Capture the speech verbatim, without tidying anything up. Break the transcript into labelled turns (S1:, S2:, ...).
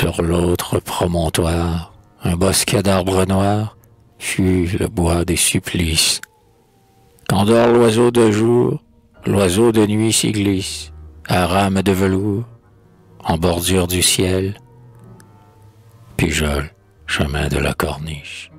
S1: sur l'autre promontoire, un bosquet d'arbres noirs, fut le bois des supplices. Quand dort l'oiseau de jour, l'oiseau de nuit s'y glisse, à rames de velours, en bordure du ciel. Pujol, chemin de la Corniche.